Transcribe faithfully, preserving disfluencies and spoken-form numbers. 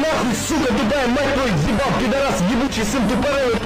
нахуй, сука, тупая мать твою, ебал, пидорас, ебучий сын тупорылый.